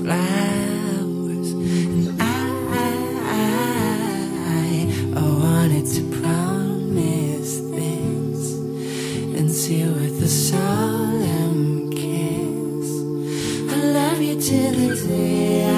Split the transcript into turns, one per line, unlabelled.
flowers. And I wanted to promise this and seal with a solemn kiss. I love you till the day